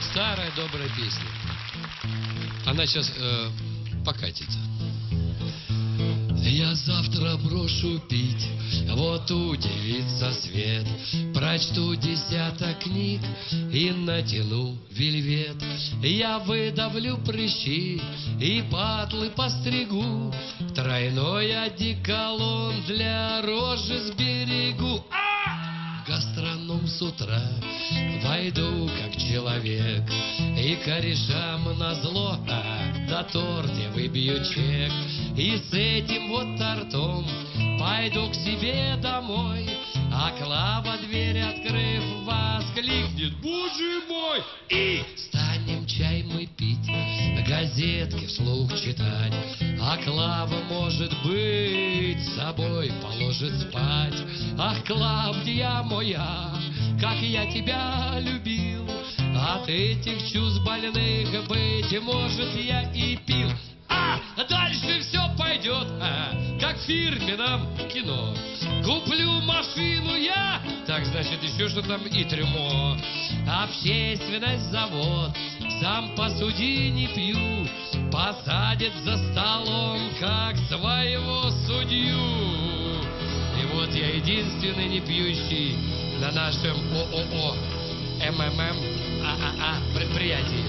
Старая добрая песня. Она сейчас покатится. Я завтра брошу пить, вот удивится свет. Прочту десяток книг и натяну вельвет. Я выдавлю прыщи и патлы постригу. Тройной одеколон для рожи сберегу. В гастроном с утра войду как человек и корешам назло на торте выбью чек. И с этим вот тортом пойду к себе домой, а Клава, дверь открыв, воскликнет: «Боже мой!» И станем чай мы пить, газетки вслух читать, а Клава, может быть, с собой положит спать. Ах, Клавдия моя, как я тебя любил, от этих чувств больных, быть может, я и пил. А дальше все пойдет, как в фирменном кино. Куплю машину я, так значит еще что там и трюмо. Общественность завод, сам посуди, не пью, посадит за столом, как своего судью. И вот я единственный не пьющий на нашем ООО МММ предприятии.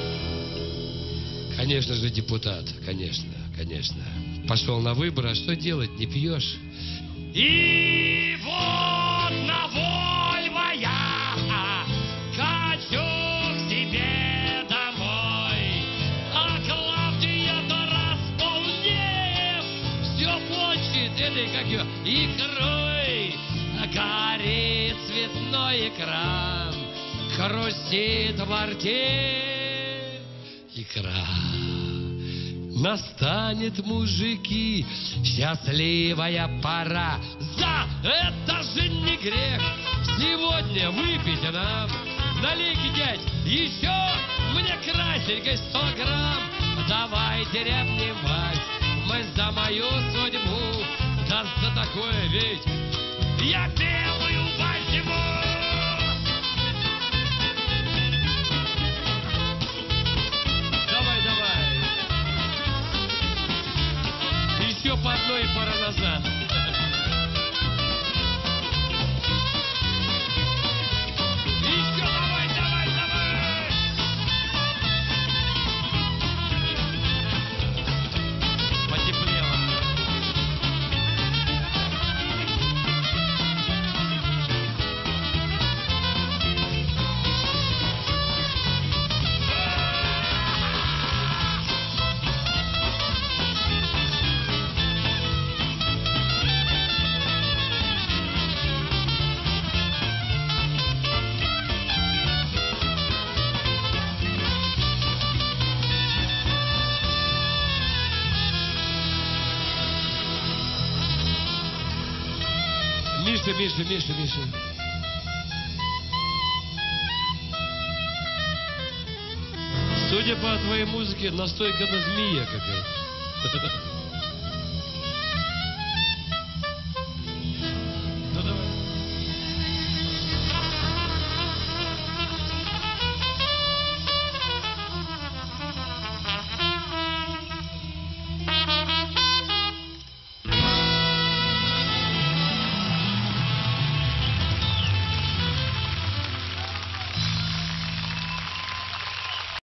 Конечно же, депутат, конечно. Пошел на выборы, а что делать, не пьешь? И вот на Вольво я хочу к себе домой, а Клавдия-то располнев все почет этой, как ее, икрой. Горит цветной экран, хрустит во рте икра. Настанет, мужики, счастливая пора. За это же не грех сегодня выпить нам. Налей-ка, дядь, еще мне красненькой 100 грамм. Давайте рябневать мы за мою судьбу. Да за такое ведь я белую возьму. Еще по одной и пора назад. Еще давай. Потеплело. Миша. Судя по твоей музыке, настойка на змея какая-то.